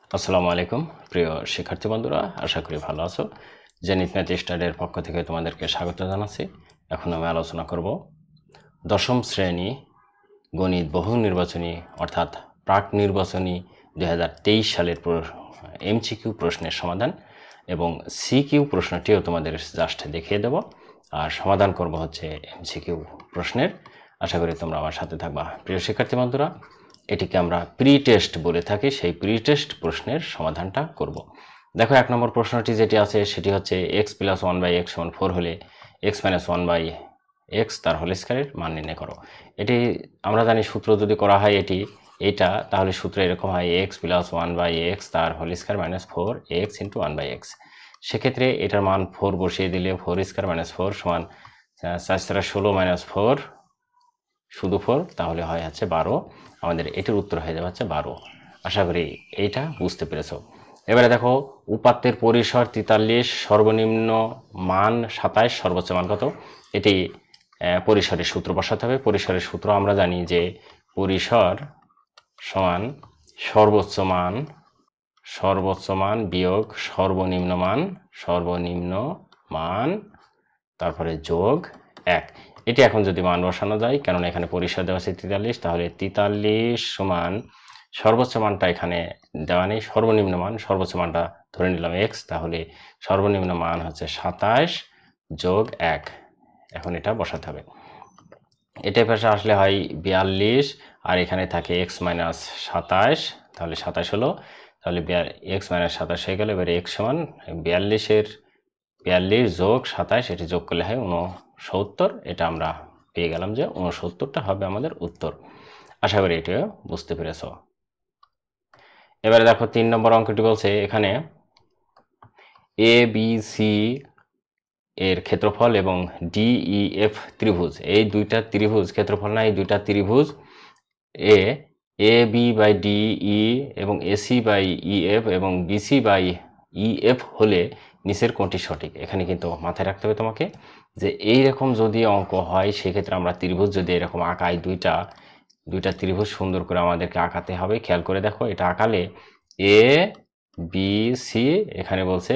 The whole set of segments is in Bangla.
আসসালামু আলাইকুম প্রিয় শিক্ষার্থী বন্ধুরা, আশা করি ভালো আছো। জেনিথ ম্যাথ স্টাডির পক্ষ থেকে তোমাদেরকে স্বাগত জানাচ্ছি। এখন আমি আলোচনা করব দশম শ্রেণী গণিত বহু নির্বাচনী অর্থাৎ প্রাক নির্বাচনী 2023 সালের এমসিকিউ প্রশ্নের সমাধান এবং সিকিউ প্রশ্নটিও তোমাদের জাস্ট দেখিয়ে দেব, আর সমাধান করব হচ্ছে এমসিকিউ প্রশ্নের। আশা করি তোমরা আমার সাথে থাকবা। প্রিয় শিক্ষার্থী বন্ধুরা, এটিকে আমরা প্রি টেস্ট বলে থাকি। সেই প্রি টেস্ট প্রশ্নের সমাধানটা করব। দেখো, 1 নম্বর প্রশ্নটি যেটি আছে সেটি হচ্ছে x + 1/x = 4 হলে x - 1/x তার হোল স্কয়ারের মান নির্ণয় করো। এটি আমরা জানি সূত্র যদি করা হয় এটা তাহলে সূত্র এরকম হয় x + 1/x তার হোল স্কয়ার - 4x × 1/x। সেক্ষেত্রে এটার মান 4 বসিয়ে দিলে 4² - 4 সমান 4 × 16 - 4 শুধু 4, তাহলে হয় হচ্ছে 12। আমাদের এটির উত্তর হয়ে যাবে হচ্ছে 12। আশা করি এইটা বুঝতে পেরেছো। এবারে দেখো, উপাত্তের পরিসর 43, সর্বনিম্ন মান 27, সর্বোচ্চ মান কত? এটি পরিসরের সূত্র বসাতে হবে। পরিসরের সূত্র আমরা জানি যে পরিসর সমান সর্বোচ্চ মান বিয়োগ সর্বনিম্ন মান তারপরে যোগ 1। এটি এখন যদি মান বসানো যায়, কেননা এখানে পরিসর দেওয়া আছে 43, তাহলে 43 সমান সর্বোচ্চ মানটা এখানে দেওয়া নেই, সর্বনিম্ন মান, সর্বোচ্চ মানটা ধরে নিলাম x, তাহলে সর্বনিম্ন মান হচ্ছে 27 যোগ 1। এখন এটা বসাতে হবে। এটা পাশে আসলে হয় 42, আর এখানে থাকে x - 27, তাহলে 27 হলো, তাহলে x - 27 হয়ে গেল। এবারে x সমান 42 যোগ 27, এটি যোগ করলে হয় 69। এটা আমরা পেয়ে গেলাম যে 69টা হবে আমাদের উত্তর। আশা করি এটিও বুঝতে পেরেছ। এবারে দেখো, 3 নম্বর অঙ্কটি বলছে এখানে ABC এর ক্ষেত্রফল এবং DEF ত্রিভুজ, এই দুইটা ত্রিভুজ ক্ষেত্রফল না, এই দুইটা ত্রিভুজ AB/DE এবং AC/EF এবং BC/EF হলে নিচের কোনটি সঠিক? এখানে কিন্তু মাথায় রাখতে হবে তোমাকে যে এইরকম যদি অঙ্ক হয়, সেক্ষেত্রে আমরা ত্রিভুজ যদি এরকম আঁকাই, দুইটা ত্রিভুজ সুন্দর করে আমাদেরকে আঁকাতে হবে। খেয়াল করে দেখো, এটা আঁকালে ABC, এখানে বলছে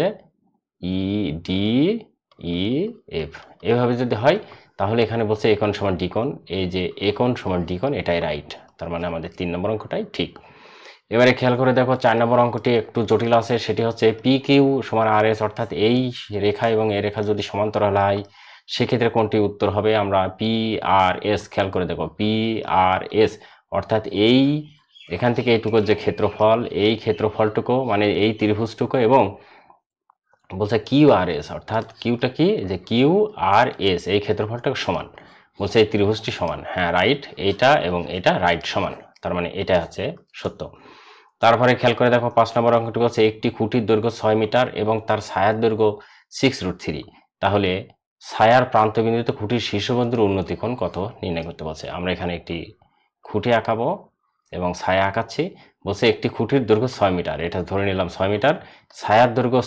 DEF, এভাবে যদি হয় তাহলে এখানে বলছে একোণ সমান ডিকোণ, এই যে একোণ সমান ডিকোণ, এটাই রাইট। তার মানে আমাদের 3 নম্বর অঙ্কটাই ঠিক। এবারে খেয়াল করে দেখো, 4 নম্বর অঙ্কটি একটু জটিল আছে। সেটি হচ্ছে PQ সমান RS, অর্থাৎ এই রেখা এবং এই রেখা যদি সমান্তরাল হয়, সেক্ষেত্রে কোনটি উত্তর হবে? আমরা PRS, খেয়াল করে দেখো, PRS অর্থাৎ এখান থেকে এইটুকুর যে ক্ষেত্রফল, এই ক্ষেত্রফলটুকু মানে এই ত্রিভুজটুকু, এবং বলছে QRS অর্থাৎ কিউটা কি, যে QRS এই ক্ষেত্রফলটা সমান, বলছে এই ত্রিভুজটি সমান। হ্যাঁ, রাইট, এইটা এবং এটা রাইট সমান, তার মানে এটা হচ্ছে সত্য। তারপরে খেয়াল করে দেখো, 5 নম্বর অঙ্কটি বলছে একটি খুঁটির দৈর্ঘ্য 6 মিটার এবং তার ছায়ার দৈর্ঘ্য 6√3, তাহলে ছায়ার প্রান্তবিন্দুতে খুঁটির শীর্ষবিন্দুর উন্নতি কোণ কত নির্ণয় করতে বলছে। আমরা এখানে একটি খুঁটি আঁকাবো এবং ছায়া আঁকাচ্ছি। বলছে একটি খুঁটির দৈর্ঘ্য 6 মিটার, এটা ধরে নিলাম 6 মিটার, ছায়ার দৈর্ঘ্য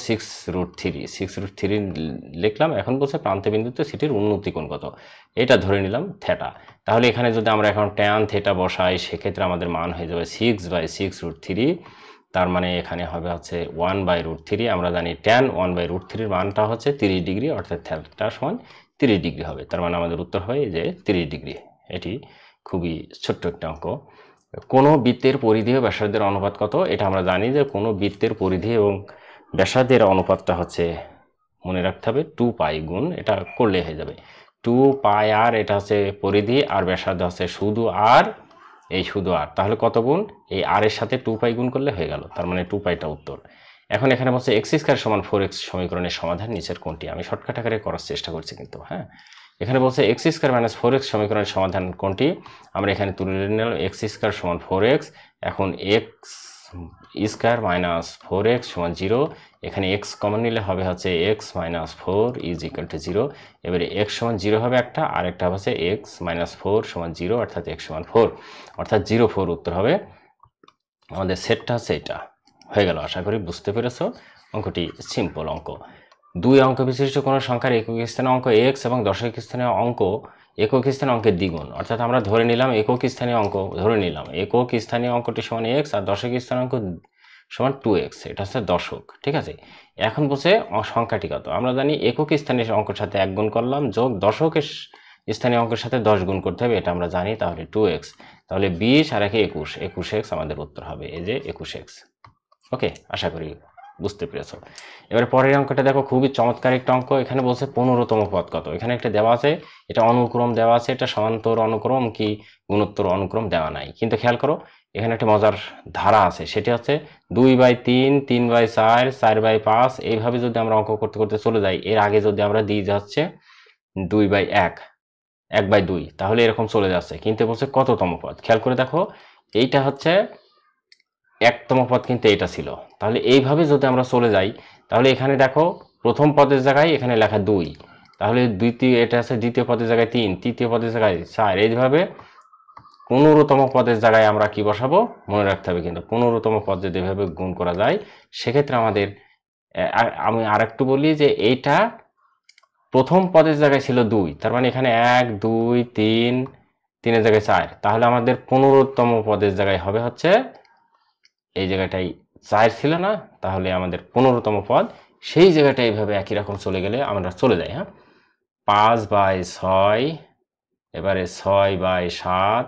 6√3 লিখলাম। এখন বলছে প্রান্তবিন্দুতে সেটির উন্নতি কোণ কত, এটা ধরে নিলাম থিটা। তাহলে এখানে যদি আমরা এখন ট্যান থিটা বসাই, সেক্ষেত্রে আমাদের মান হয়ে যাবে 6/6√3, তার মানে এখানে হবে হচ্ছে 1/√3। আমরা জানি ট্যান 1/√3 মানটা হচ্ছে 30 ডিগ্রি, অর্থাৎ থিটা সমান 30 ডিগ্রি হবে। তার মানে আমাদের উত্তর হয় যে 30 ডিগ্রি। এটি খুবই ছোট্ট একটা অঙ্ক। কোনো বৃত্তের পরিধি ও ব্যাসার্ধের অনুপাত কত? এটা আমরা জানি যে কোনো বৃত্তের পরিধি এবং ব্যাসার্ধের অনুপাতটা হচ্ছে, মনে রাখতে হবে 2π গুণ, এটা করলে হয়ে যাবে 2πr, এটা হচ্ছে পরিধি, আর ব্যাসার্ধ হচ্ছে শুধু আর, এই শুধু আর, তাহলে কত গুণ, এই আর এর সাথে 2π গুণ করলে হয়ে গেল, তার মানে 2πটা উত্তর। এখন এখানে বলছে x² সমান 4x সমীকরণের সমাধান নিচের কোনটি? আমি শর্টকাট আকারে করার চেষ্টা করছি কিন্তু, হ্যাঁ, এখানে বলছে x² - 4x সমীকরণের সমাধান কোনটি? আমরা এখানে তুলে নিলাম x² সমান 4x। এখন x² - 4x সমান 0, এখানে x কমন নিলে হবে হচ্ছে x - 4 = 0। এবারে x সমান 0 হবে একটা, আর একটা হচ্ছে x - 4 সমান 0, অর্থাৎ x সমান 4, অর্থাৎ 0 4 উত্তর হবে। আমাদের সেটটা হচ্ছে এটা হয়ে গেল। আশা করি বুঝতে পেরেছো। অঙ্কটি সিম্পল অঙ্ক। 2 অঙ্ক বিশিষ্ট কোনো সংখ্যার একক স্থানীয় অঙ্ক x এবং দশমিক স্থানীয় অঙ্ক একক স্থানীয় অঙ্কের দ্বিগুণ, অর্থাৎ আমরা ধরে নিলাম একক স্থানীয় অঙ্ক, একক স্থানীয় অঙ্কটি সমান x, আর দশমিক স্থানীয় অঙ্ক সমান 2x, এটা হচ্ছে দশক। ঠিক আছে, এখন বলছে সংখ্যাটি কত। আমরা জানি একক স্থানীয় অঙ্কের সাথে 1 গুণ করলাম, যোগ দশকের স্থানীয় অঙ্কের সাথে 10 গুণ করতে হবে, এটা আমরা জানি। তাহলে 2x, তাহলে 20 আর 1 21, 21x আমাদের উত্তর হবে, এই যে 21x। ওকে, আশা করি বুঝতে পেরেছো। এবার পরের অঙ্কটা দেখো, খুবই চমৎকার একটা অঙ্ক। এখানে বলছে 15তম পদ কত। এখানে একটা দেওয়া আছে, এটা অনুক্রম দেওয়া আছে, এটা সমান্তর অনুক্রম কি গুণোত্তর অনুক্রম দেওয়া নাই। কিন্তু খেয়াল করো, এখানে একটা মজার ধারা আছে, সেটি হচ্ছে 2/3, 3/4, 4/5, এইভাবে যদি আমরা অঙ্ক করতে করতে চলে যাই, এর আগে যদি আমরা দিই যাচ্ছে 2/1, 1/2, তাহলে এরকম চলে যাচ্ছে। কিন্তু বলছে কততম পদ। খেয়াল করে দেখো, এইটা হচ্ছে 1তম পদ, কিন্তু এটা ছিল। তাহলে এইভাবে যদি আমরা চলে যাই, তাহলে এখানে দেখো প্রথম পদের জায়গায় এখানে লেখা 2, তাহলে দ্বিতীয়, এটা আছে দ্বিতীয় পদের জায়গায় 3, তৃতীয় পদের জায়গায় 4, এইভাবে 15তম পদের জায়গায় আমরা কি বসাবো মনে রাখতে হবে। কিন্তু 15তম পদ যদি এভাবে গুণ করা যায়, সেক্ষেত্রে আমাদের, আমি আরেকটু বলি যে এইটা প্রথম পদের জায়গায় ছিল 2, তার মানে এখানে 1 2 3, 3 এর জায়গায় 4, তাহলে আমাদের 15তম পদের জায়গায় হবে হচ্ছে এই জায়গাটাই 4 ছিল না, তাহলে আমাদের 15তম পদ সেই জায়গাটা এইভাবে একই রকম চলে গেলে আমরা চলে যাই। হ্যাঁ, 5/6, এবারে 6/7,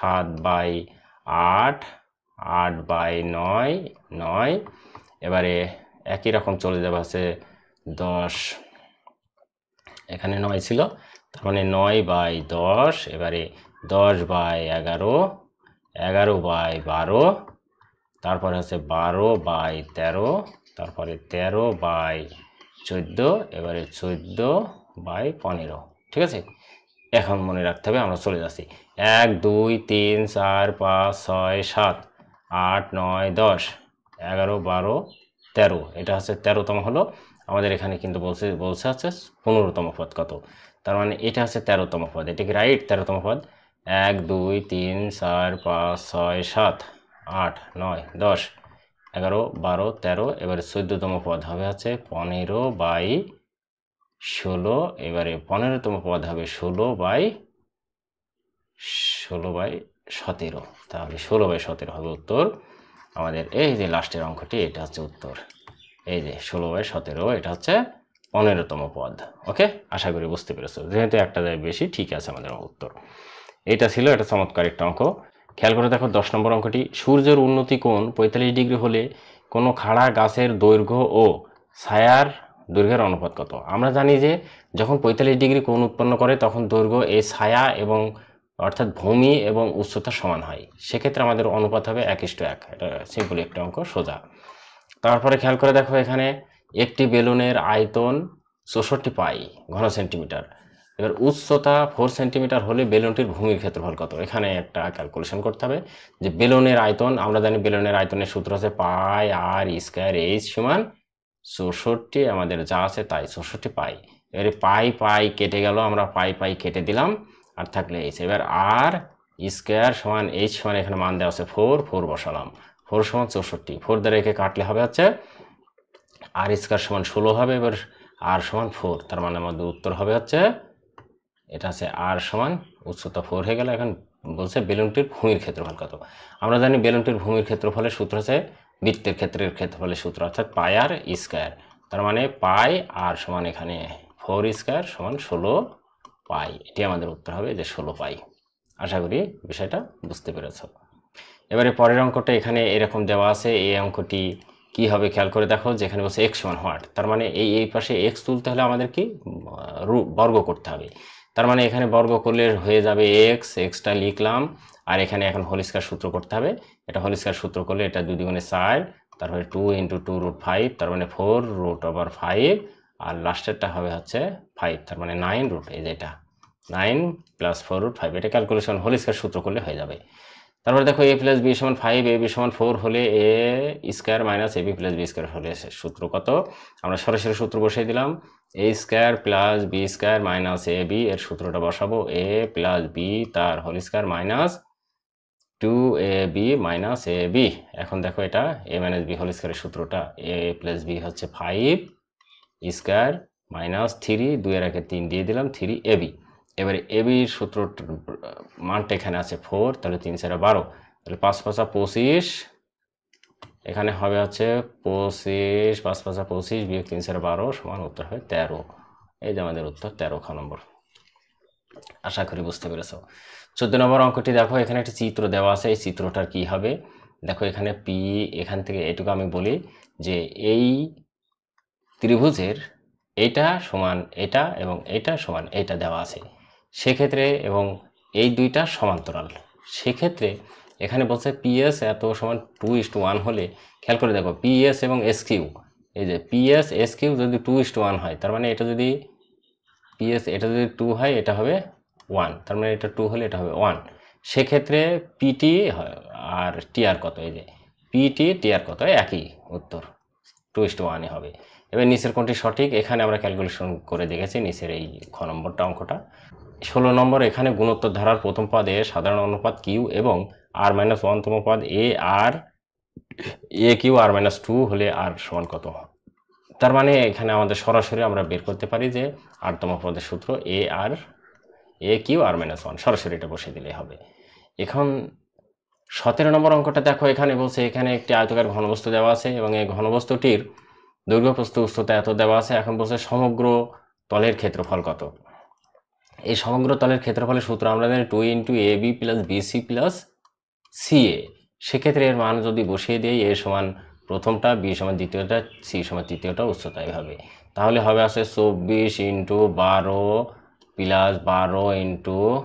7/8, 8/9, 9, এবারে একই রকম চলে যাবে হচ্ছে 10, এখানে 9 ছিল, তার মানে 9/10, এবারে 10/11, 11/12, তারপরে হচ্ছে 12/13, তারপরে 13/14, এবারে 14/15। ঠিক আছে, এখন মনে রাখতে হবে, আমরা চলে যাচ্ছি 1 2 3 4 5 6 7 8 9 10 11 12 13, এটা হচ্ছে 13তম হলো আমাদের। এখানে কিন্তু বলছে হচ্ছে 15তম পদ কত, তার মানে এটা হচ্ছে 13তম পদ। এটা কি রাইট? 13তম পদ। 1 2 3 4 5 6 7 8 9 10 11 12 13, এবারে 14তম পদ হবে হচ্ছে 15/16, এবারে 15তম পদ হবে 16/17, তাহলে 16/17 হবে উত্তর আমাদের। এই যে লাস্টের অঙ্কটি, এটা হচ্ছে উত্তর, এই যে 16/17, এটা হচ্ছে 15তম পদ। ওকে, আশা করি বুঝতে পেরেছো। যেহেতু একটা যায় বেশি, ঠিক আছে আমাদের উত্তর এটা ছিল। এটা চমৎকার একটা অঙ্ক। খেয়াল করে দেখো 10 নম্বর অঙ্কটি, সূর্যের উন্নতি কোণ 45 ডিগ্রি হলে কোনো খাড়া গাছের দৈর্ঘ্য ও ছায়ার দৈর্ঘ্যের অনুপাত কত। আমরা জানি যে যখন 45 ডিগ্রি কোণ উৎপন্ন করে, তখন দৈর্ঘ্য এই ছায়া এবং অর্থাৎ ভূমি এবং উচ্চতা সমান হয়। সেক্ষেত্রে আমাদের অনুপাত হবে 1:1। এটা সিম্পল একটা অঙ্ক, সোজা। তারপরে খেয়াল করে দেখো, এখানে একটি বেলুনের আয়তন 64 পাই ঘন সেন্টিমিটার, এবার উচ্চতা 4 সেন্টিমিটার হলে বেলুনটির ভূমির ক্ষেত্রফল কত। এখানে একটা ক্যালকুলেশন করতে হবে যে বেলুনের আয়তন, আমরা জানি বেলুনের আয়তনের সূত্র আছে পাই আর স্কয়ার এইচ সমান 64, আমাদের যা আছে তাই 64 পাই। এবারে পাই পাই কেটে গেল, আমরা পাই পাই কেটে দিলাম, আর থাকলে এইচ। এবার আর স্কয়ার সমান এইচ সমান, এখানে মান দেওয়া আছে 4, 4 বসালাম, 4 সমান 64, 4 দ্বারা একে কাটলে হবে হচ্ছে আর স্কয়ার সমান 16 হবে। এবার আর সমান 4, তার মানে আমাদের উত্তর হবে হচ্ছে, এটা আছে আর সমান উচ্চতা 4 হয়ে গেল। এখন বলছে বেলুনটির ভূমির ক্ষেত্রফল কত। আমরা জানি বেলুনটির ভূমির ক্ষেত্রফলের সূত্র আছে বৃত্তের ক্ষেত্রের ক্ষেত্রফলের সূত্র, অর্থাৎ পাই আর স্কয়ার, তার মানে পাই আর সমান এখানে 4 স্কয়ার সমান 16 পাই। এটি আমাদের উত্তর হবে, যে 16 পাই। আশা করি বিষয়টা বুঝতে পেরেছ। এবারে পরের অঙ্কটা এখানে এরকম দেওয়া আছে। এই অঙ্কটি কি হবে খেয়াল করে দেখো, যেখানে বলছে এক্স সমান হোয়াট, তার মানে এই পাশে এক্স তুলতে হলে আমাদের কি বর্গ করতে হবে। তার মানে এখানে বর্গ করলে হয়ে যাবে এক্সটা লিখলাম, আর এখানে এখন হোল স্কয়ার সূত্র করতে হবে। এটা হোল স্কয়ার সূত্র করলে এটা 2 × 4, তারপরে 2 × 2√5, তার মানে 4√5, আর লাস্টেরটা হবে হচ্ছে 5, তার মানে 9 এই যে এটা 9 + 4√5, এটা ক্যালকুলেশন হোল স্কয়ার সূত্র করলে হয়ে যাবে। তারপরে দেখো a + b = 5, ab = 4 হলে a² - ab + b² হলে সূত্র কত। আমরা সরাসরি সূত্র বসিয়ে দিলাম, a² + b² - ab, এর সূত্রটা বসাবো a + b তার whole square minus 2ab - ab। এখন দেখো এটা a - b হোল স্কয়ারের সূত্রটা, a + b হচ্ছে 5² - 3, 2 এর আগে 3 দিয়ে দিলাম, 3ab। এবারে ab এর সূত্র মানটা এখানে আছে 4, তাহলে 3 × 4 = 12, তাহলে 5 × 5 = 25, এখানে হবে হচ্ছে 25 5 5 25 বিয়োগ 3 4 12 সমান উত্তর হবে 13। এই যে আমাদের উত্তর 13 খ নম্বর। আশা করি বুঝতে পেরেছো। 14 নম্বর অঙ্কটি দেখো, এখানে একটি চিত্র দেওয়া আছে। এই চিত্রটার কি হবে দেখো, এখানে পি, এখান থেকে এটুকু আমি বলি যে এই ত্রিভুজের এটা সমান এটা এবং এটা সমান এটা দেওয়া আছে সেক্ষেত্রে, এবং এই দুইটা সমান্তরাল সেক্ষেত্রে এখানে বলছে পিএস এত সমান 2:1 হলে, খেয়াল করে দেখো পিএস এবং এস কিউ, এই যে পিএস এস কিউ যদি 2:1 হয়, তার মানে এটা যদি পিএস এটা যদি 2 হয় এটা হবে 1, তার মানে এটা 2 হলে এটা হবে 1। সেক্ষেত্রে পিটি আর টিআর কত, এই যে পিটি টিআর কত, একই উত্তর 2:1 হবে। এবার নিচের কোনটি সঠিক, এখানে আমরা ক্যালকুলেশন করে দেখেছি নিচের এই খ নম্বরটা অঙ্কটা। 16 নম্বর, এখানে গুণোত্তর ধারার প্রথম পদে সাধারণ অনুপাত কিউ এবং r-1 তম পদ এ কিউ r-2 হলে আর সমান কত। তার মানে এখানে আমাদের সরাসরি আমরা বের করতে পারি যে r তম পদের সূত্র এ কিউ r-1, সরাসরি এটা বসিয়ে দিলেই হবে। এখন 17 নম্বর অঙ্কটা দেখো, এখানে বলছে এখানে একটি আয়তাকার ঘনবস্তু দেওয়া আছে এবং এই ঘনবস্তুটির দৈর্ঘ্য প্রস্থ উচ্চতা এত দেওয়া আছে। এখন বলছে সমগ্র তলের ক্ষেত্রফল কত। এই সমগ্র তলের ক্ষেত্রফলের সূত্র আমরা জানি 2 × AB + BC + CA। সেক্ষেত্রে এর মান যদি বসিয়ে দিই, এ সমান প্রথমটা, বি সমান দ্বিতীয়টা, সি সমান তৃতীয়টা, উচ্চতা এভাবে, তাহলে হবে আছে 24 × 12 + 12 ×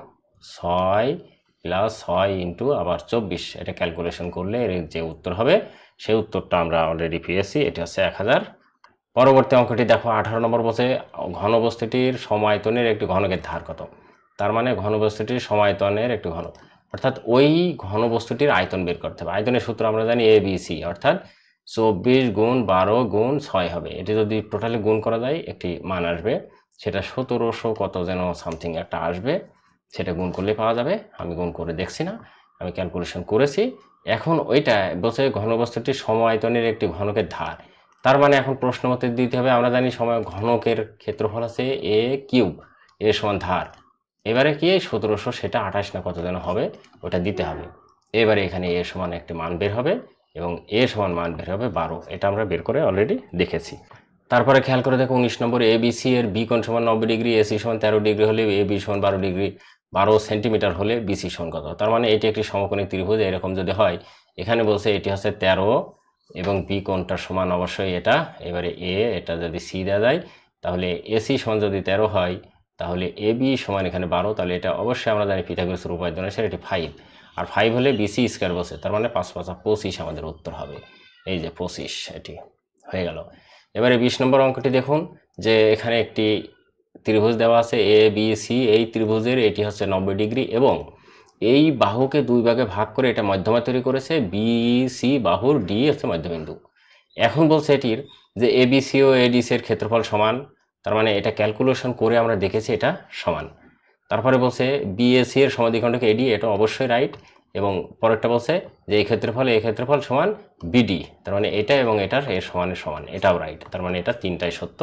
6 + 6 × আবার 24, এটা ক্যালকুলেশন করলে এর যে উত্তর হবে সেই উত্তরটা আমরা অলরেডি পেয়েছি, এটা হচ্ছে 1000। পরবর্তী অঙ্কটি দেখো, 18 নম্বর বলছে ঘনবস্তুটির সমায়তনের একটি ঘনকের ধার কত। তার মানে ঘনবস্তুটির সমায়তনের একটি ঘন, অর্থাৎ ওই ঘনবস্তুটির আয়তন বের করতে হবে। আয়তনের সূত্র আমরা জানি ABC, অর্থাৎ 24 × 12 × 6 হবে। এটি যদি টোটালি গুণ করা যায় একটি মান আসবে, সেটা 1700 কত যেন সামথিং একটা আসবে, সেটা গুণ করলে পাওয়া যাবে। আমি গুণ করে দেখছি না, আমি ক্যালকুলেশন করেছি। এখন ওইটা বলছে ঘনবস্তুটির সমায়তনের একটি ঘনকের ধার, তার মানে এখন প্রশ্ন মতে দিতে হবে, আমরা জানি সময় ঘনকের ক্ষেত্রফল আছে এ কিউব, এ সমান ধার, এবারে কি 1700 সেটা 28 না কত যেন হবে, ওটা দিতে হবে। এবারে এখানে এ সমান একটি মান বের হবে এবং এ সমান মান বের হবে 12, এটা আমরা বের করে অলরেডি দেখেছি। তারপরে খেয়াল করে দেখো 19 নম্বর, ABC এর বি কোণ সমান 90 ডিগ্রি, এসি সমান 13 ডিগ্রি হলে এ বি সমান 12 ডিগ্রি 12 সেন্টিমিটার হলে বিসি সমান কত। তার মানে এটি একটি সমকোণী ত্রিভুজ, এরকম যদি হয়, এখানে বলছে এটি হচ্ছে 13 এবং বি কোণটার সমান অবশ্যই এটা, এবারে এটা যদি সি দেওয়া যায়, তাহলে এসি সমান যদি 13 হয়, তাহলে এ বি সমান এখানে 12, তাহলে এটা অবশ্যই আমরা জানি পিথাগোরাসের উপপাদ্য অনুসারে এটি 5, আর 5 হলে বিসি স্কয়ার বসে, তার মানে 5 5 25 আমাদের উত্তর হবে। এই যে 25, এটি হয়ে গেল। এবারে 20 নম্বর অঙ্কটি দেখুন, যে এখানে একটি ত্রিভুজ দেওয়া আছে এ বি সি, এই ত্রিভুজের এটি হচ্ছে 90 ডিগ্রি এবং এই বাহুকে দুই ভাগে ভাগ করে এটা মধ্যমা তৈরি করেছে, বিসি বাহুর ডি হচ্ছে মধ্যবিন্দু। এখন বলছে এটির যে এবিসি ও এডিসি এর ক্ষেত্রফল সমান, তার মানে এটা ক্যালকুলেশন করে আমরা দেখেছি এটা সমান। তারপরে বলছে বিএসি এর সমাদ্বিখণ্ডক এডি, এটা অবশ্যই রাইট, এবং পরেরটা বলছে যে এই ক্ষেত্রফল সমান বিডি, তার মানে এটা এবং এটার এর সমানের সমান, এটাও রাইট, তার মানে এটা তিনটাই সত্য।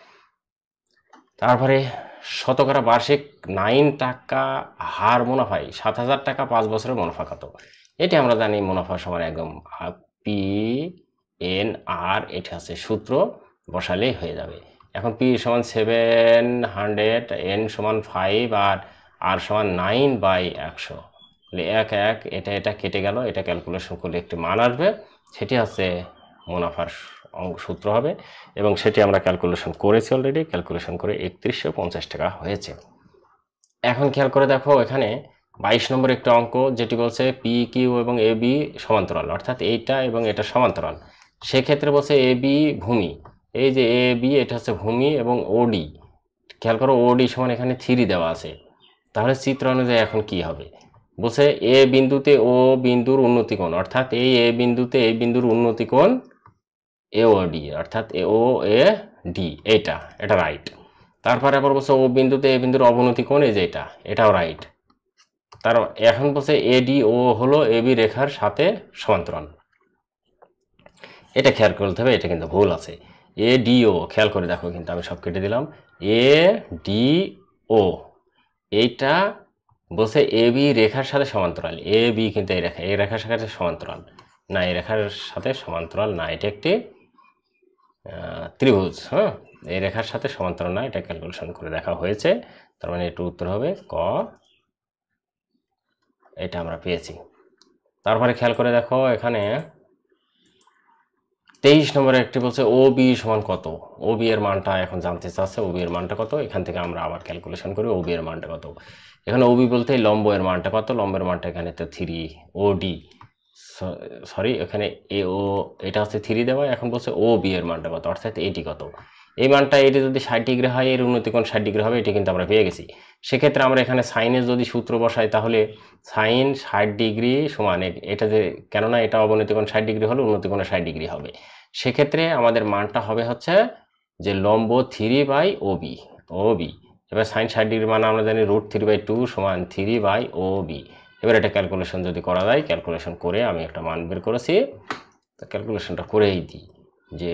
তারপরে শতকরা বার্ষিক 9 টাকা হার মুনাফায় 7000 টাকা 5 বছরের মুনাফা কত। এটি আমরা জানি মুনাফা সমান একদম পি এন আর, এটা হচ্ছে সূত্র বসালেই হয়ে যাবে। এখন পি সমান 700, এন সমান 5 আর আর সমান 9/100, তাহলে 1 1 এটা কেটে গেল, এটা ক্যালকুলেশন করলে একটি মান আসবে, সেটি হচ্ছে মুনাফার সূত্র হবে, এবং সেটি আমরা ক্যালকুলেশন করেছি অলরেডি, ক্যালকুলেশন করে 3150 টাকা হয়েছে। এখন খেয়াল করে দেখো, এখানে 22 নম্বর একটি অঙ্ক যেটি বলছে পি কিউ এবং এ বি সমান্তরাল, অর্থাৎ এইটা এবং এটা সমান্তরাল। সেক্ষেত্রে বলছে এ বি ভূমি, এই যে এ বি এটা হচ্ছে ভূমি, এবং ওডি, খেয়াল করো ওডি সমান এখানে 3 দেওয়া আছে, তাহলে চিত্র অনুযায়ী এখন কি হবে। বলছে এ বিন্দুতে ও বিন্দুর উন্নতি কোণ, অর্থাৎ এই এ বিন্দুতে এই বিন্দুর উন্নতি কোণ এওডি, অর্থাৎ ও এ ডি, এটা রাইট। তারপরে আবার বলছে ও বিন্দুতে এ বিন্দুর অবনতি কোণ, এই যে এটাও রাইট। তার এখন বলছে এডি ও হলো এবি রেখার সাথে সমান্তরাল, এটা খেয়াল করতে হবে, এটা কিন্তু ভুল আছে। এ ডি ও, খেয়াল করে দেখো, কিন্তু আমি সব কেটে দিলাম। এ ডি ও এইটা বলছে এ বি রেখার সাথে সমান্তরাল, এ বি কিন্তু এই রেখার সাথে সমান্তরাল, না, এই রেখার সাথে সমান্তরাল না, এটা একটি ত্রিভুজ। হ্যাঁ, এই রেখার সাথে সমান্তরাল না, এটা ক্যালকুলেশন করে দেখা হয়েছে। তার মানে এটার উত্তর হবে ক, এটা আমরা পেয়েছি। তারপরে খেয়াল করে দেখো এখানে 23 নম্বরে একটি বলছে ও বি সমান কত। ও বি এর মানটা এখন জানতে চাচ্ছে, ও বি এর মানটা কত। এখান থেকে আমরা আবার ক্যালকুলেশন করি ও বি এর মানটা কত। এখানে ও বি বলতে লম্ব এর মানটা কত, লম্বের মানটা এখানে তো 3 ও ডি, সরি এখানে এ ও, এটা হচ্ছে 3 দেওয়া। এখন বলছে ও বি এর মানটা কত, অর্থাৎ এটি কত। এই মানটা এটি যদি 60 ডিগ্রি হয়, এর উন্নতি কোণ 60 ডিগ্রি হবে, এটি কিন্তু আমরা পেয়ে গেছি। সেক্ষেত্রে আমরা এখানে সাইনের যদি সূত্র বসাই, তাহলে সাইন 60 ডিগ্রি সমান এটা যে, কেননা এটা অবনতি কোণ 60 ডিগ্রি হলে উন্নতি কোণ 60 ডিগ্রি হবে। সেক্ষেত্রে আমাদের মানটা হবে হচ্ছে যে লম্ব 3/OB, ওবি। এবার সাইন 60 ডিগ্রি মান আমরা জানি √3/2 সমান 3/OB। এবার এটা ক্যালকুলেশন যদি করা যায়, ক্যালকুলেশন করে আমি একটা মান বের করেছি, তো ক্যালকুলেশনটা করেই দিই যে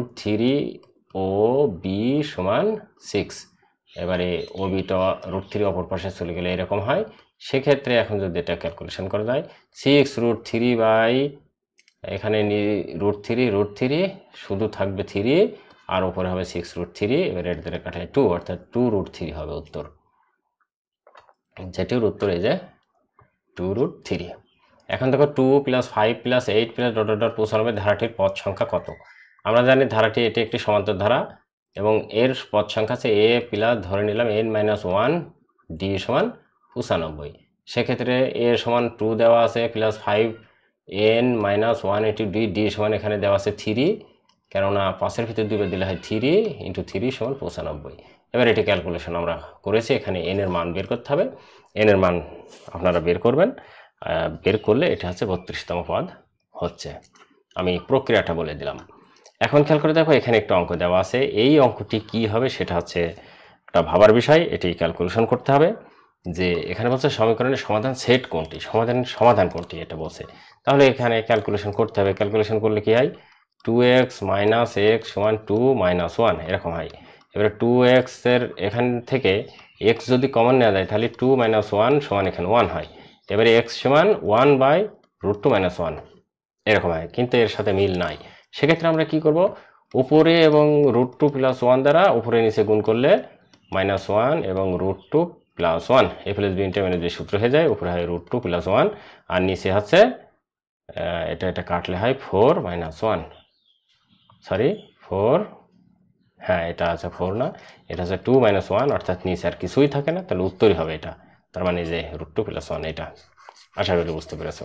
√3OB সমান 6। এবারে ওবিটা √3 অপর পাশে চলে গেলে এরকম হয়। সেক্ষেত্রে এখন যদি এটা ক্যালকুলেশন করা যায়, 6√3 এখানে √3 শুধু থাকবে 3, আর উপরে হবে 6√3। এবার এর দ্বারা কাটায় 2, অর্থাৎ 2√3 হবে উত্তর। যেটির উত্তর এই যে 2√3। এখন দেখো 2 + 5 + 8 + ... পৌঁছানো ধারাটির পদ সংখ্যা কত। আমরা জানি ধারাটি এটি একটি সমান্তর ধারা এবং এর পদ সংখ্যা আছে a প্লাস ধরে নিলাম n-1 d সমান 95। সেক্ষেত্রে a সমান 2 দেওয়া আছে প্লাস 5 n-1 × d সমান এখানে দেওয়া আছে 3, কেননা 5-এর ভিতরে 2 দিলে হয় 3 × 3 সমান 95। এবার এটি ক্যালকুলেশন আমরা করেছি, এখানে n এর মান বের করতে হবে। n এর মান আপনারা বের করবেন, বের করলে এটা হচ্ছে 32তম পদ হচ্ছে। আমি প্রক্রিয়াটা বলে দিলাম। এখন খেয়াল করে দেখো এখানে একটা অঙ্ক দেওয়া আছে, এই অঙ্কটি কি হবে সেটা হচ্ছে একটা ভাবার বিষয়। এটি ক্যালকুলেশন করতে হবে যে এখানে বলছে সমীকরণের সমাধান সেট কোনটি, সমাধান কোনটি এটা বলছে। তাহলে এখানে ক্যালকুলেশন করতে হবে। ক্যালকুলেশন করলে কি হয়, 2x - x সমান 2 - 1 এরকম হয়। এবারে 2x এর এখান থেকে x যদি কমন নেওয়া যায়, তাহলে 2 - 1 সমান এখানে 1 হয়। এবারে x সমান 1/√2 - 1 এরকম হয়, কিন্তু এর সাথে মিল নাই। সেক্ষেত্রে আমরা কি করব, উপরে এবং √2 + 1 দ্বারা উপরে নিচে গুণ করলে -1 এবং √2 + 1 a + b × -b সূত্র হয়ে যায়। উপরে হয় √2 + 1 আর নিচে হচ্ছে এটা কাটলে হয় 4 - 1, সরি 4, হ্যাঁ এটা আছে 4 না, এটা হচ্ছে 2 - 1, অর্থাৎ নিচে আর কিছুই থাকে না, তাহলে উত্তরই হবে এটা। তার মানে যে √2 + 1 এটা। আশা করি বুঝতে পেরেছো।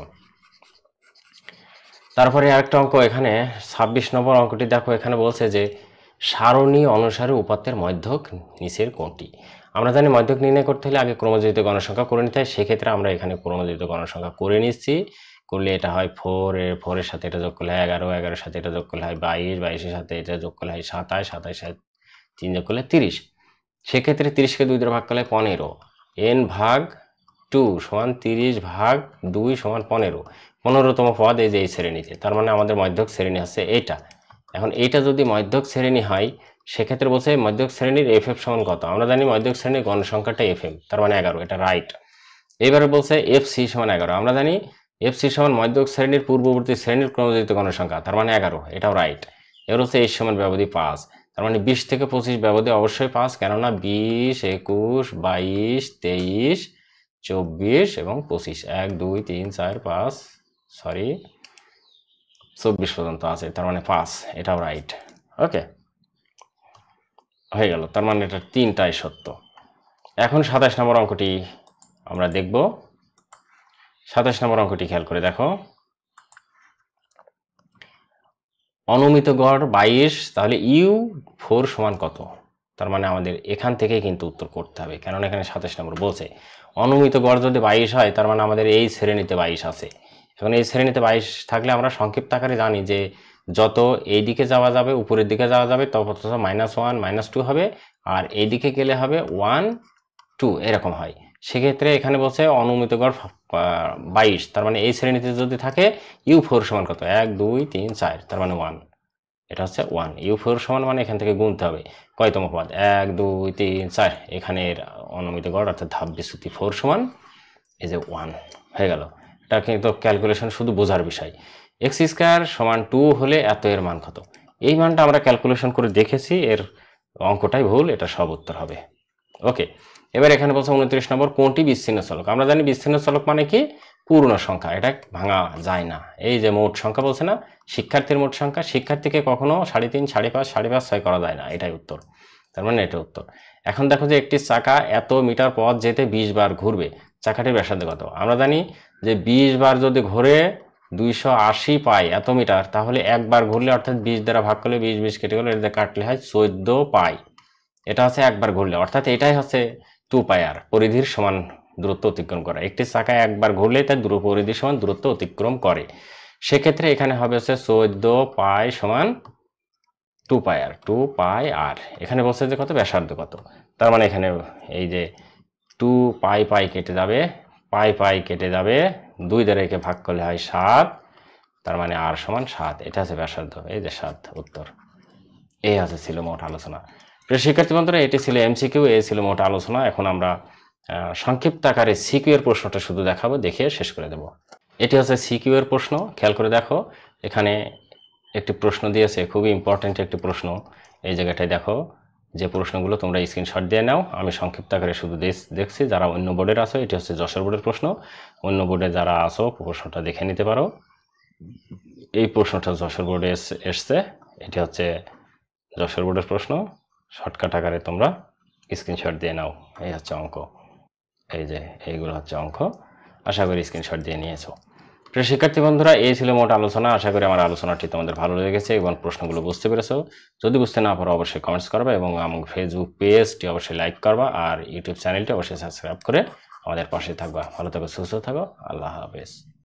তারপরে আরেকটা অঙ্ক, এখানে 26 নম্বর অঙ্কটি দেখো। এখানে বলছে যে সারণী অনুসারে উপাত্তের মধ্যক নিচের কোনটি। আমরা জানি মধ্যক নির্ণয় করতে হলে আগে ক্রমযোজিত গণসংখ্যা করে নিতে হয়। সেক্ষেত্রে আমরা এখানে ক্রমযোজিত গণসংখ্যা করে নিচ্ছি। করলে এটা হয় 4 এর সাথে এটা যোগ করলে 11, 11-এর সাথে এটা যোগ করলে হয় 22, 22-এর সাথে এটা যোগ করলে হয় 27, 27-এর সাথে 3 যোগ করলে 30। সেক্ষেত্রে 30কে 2 দ্বারা ভাগ করলে 15, n/2 সমান 30/2 সমান 15। 15তম পদ এই যে এই শ্রেণীতে, তার মানে আমাদের মধ্যক শ্রেণী আছে এইটা। এখন এইটা যদি মধ্যক শ্রেণী হয়, সেক্ষেত্রে বলছে মধ্যক শ্রেণীর FF সমান কত। আমরা জানি মধ্যক শ্রেণীর গণসংখ্যাটা FM, তার মানে 11, এটা রাইট। এবারে বলছে FC সমান 11, আমরা জানি FC সমান মধ্যক শ্রেণীর পূর্ববর্তী শ্রেণীর ক্রমযোজিত গণসংখ্যা, তার মানে 11, এটাও রাইট। এবার হচ্ছে H সমান ব্যবধি 5, তার মানে 20 থেকে 25 ব্যবধি অবশ্যই 5, কেননা 20, 21, 22, 23, 24 এবং 25, 1, 2, 3, 4, 5, সরি 24 পর্যন্ত আছে, তার মানে 5, এটাও রাইট। ওকে, হয়ে গেল, তার মানে এটা 3টাই সত্য। এখন 27 নম্বর অঙ্কটি আমরা দেখব। 27 নম্বর অঙ্কটি খেয়াল করে দেখো, অনুমিত গড় 22, তাহলে U4 সমান কত। তার মানে আমাদের এখান থেকেই কিন্তু উত্তর করতে হবে, কেননা এখানে 27 নম্বর বলছে অনুমিত গড় যদি 22 হয়, তার মানে আমাদের এই শ্রেণীতে 22 আছে। এখন এই শ্রেণীতে 22 থাকলে আমরা সংক্ষিপ্ত আকারে জানি যে যত এই দিকে যাওয়া যাবে, উপরের দিকে যাওয়া যাবে, তত -1 -2 হবে, আর এই দিকে গেলে হবে 1 2 এরকম হয়। সেক্ষেত্রে এখানে বলছে অনুমিত গড় 22, তার মানে এই শ্রেণীতে যদি থাকে U4 সমান কত, 1 2 3 4, তার মানে 1, এটা হচ্ছে 1। U4 সমান মানে এখান থেকে গুনতে হবে কয়তম পদ, 1 2 3 4, এখানের অনুমিত গড় অর্থাৎ ধাপ বিচ্যুতি 4 সমান এই যে 1 হয়ে গেল। এটা কিন্তু ক্যালকুলেশন শুধু বোঝার বিষয়। এক্স স্কোয়ার সমান 2 হলে এত এর মান কত? এই মানটা আমরা ক্যালকুলেশন করে দেখেছি, এর অঙ্কটাই ভুল, এটা সব উত্তর হবে। ওকে, এবার এখানে বলছে 29 নম্বর, কোনটি বিচ্ছিন্ন চলক? আমরা জানি বিচ্ছিন্ন চলক মানে কি? পূর্ণ সংখ্যা, এটা ভাঙা যায় না। এই যে মোট সংখ্যা বলছে না, শিক্ষার্থীর মোট সংখ্যা, শিক্ষার্থীকে কখনো 3.5, 5.5, 5.5, 6 করা যায় না, এটাই উত্তর। তার মানে এটা উত্তর। এখন দেখো যে একটি চাকা এত মিটার পথ যেতে 20 বার ঘুরবে, চাকাটির ব্যাসার্ধ কত? আমরা জানি যে 20 বার যদি ঘুরে 280 পাই এত মিটার, তাহলে একবার ঘুরলে অর্থাৎ 20 দ্বারা ভাগ করলে 20 20 কেটে গেলে এটা কাটলে হয় 14 পাই। এটা হচ্ছে একবার ঘুরলে, অর্থাৎ এটাই হচ্ছে 2 পাই আর পরিধির সমান দূরত্ব অতিক্রম করা। একটি চাকা একবার ঘুরলে তার পরিধির সমান দূরত্ব অতিক্রম করে। সেক্ষেত্রে এখানে হবে হচ্ছে 14 পাই সমান 2 পাই আর, 2 পাই আর। এখানে বলছে যে কত? ব্যাসার্ধ কত? তার মানে এখানে এই যে 2 পাই পাই কেটে যাবে, পাই পাই কেটে যাবে, 2 দ্বারা একে ভাগ করলে হয় 7, তার মানে আর সমান 7। এটা আছে ব্যাসার্ধ, এই যে 7 উত্তর। এই আছে ছিল মোট আলোচনা। প্রিয় শিক্ষার্থী বন্ধুরা, এটি ছিল এমসিকিউ, এই ছিল মোট আলোচনা। এখন আমরা সংক্ষিপ্ত আকারে সিকিউ এর প্রশ্নটা শুধু দেখাবো, দেখে শেষ করে দেব। এটি হচ্ছে সিকিউ এর প্রশ্ন, খেয়াল করে দেখো। এখানে একটি প্রশ্ন দিয়েছে, খুবই ইম্পর্টেন্ট একটি প্রশ্ন। এই জায়গাটায় দেখো, যে প্রশ্নগুলো তোমরা স্ক্রিনশট দিয়ে নাও। আমি সংক্ষিপ্ত আকারে শুধু দেখছি, যারা অন্য বোর্ডের আছো, এটি হচ্ছে যশোর বোর্ডের প্রশ্ন। অন্য বোর্ডে যারা আছো প্রশ্নটা দেখে নিতে পারো। এই প্রশ্নটা যশোর বোর্ডে এসছে, এটি হচ্ছে যশোর বোর্ডের প্রশ্ন। শর্টকাট আকারে তোমরা স্ক্রিনশট দিয়ে নাও। এই হচ্ছে অঙ্ক, এই যে এইগুলো হচ্ছে অঙ্ক। আশা করি স্ক্রিনশট দিয়ে নিয়েছো। প্রিয় শিক্ষার্থী বন্ধুরা, এই ছিল মোট আলোচনা। আশা করি আমার আলোচনাটি তোমাদের ভালো লেগেছে এবং প্রশ্নগুলো বুঝতে পেরেছো। যদি বুঝতে না পারো অবশ্যই কমেন্টস করবে এবং আমার ফেসবুক পেজটি অবশ্যই লাইক করবা আর ইউটিউব চ্যানেলটি অবশ্যই সাবস্ক্রাইব করে আমাদের পাশে থাকবা। ভালো থাকো, সুস্থ থাকো, আল্লাহ হাফেজ।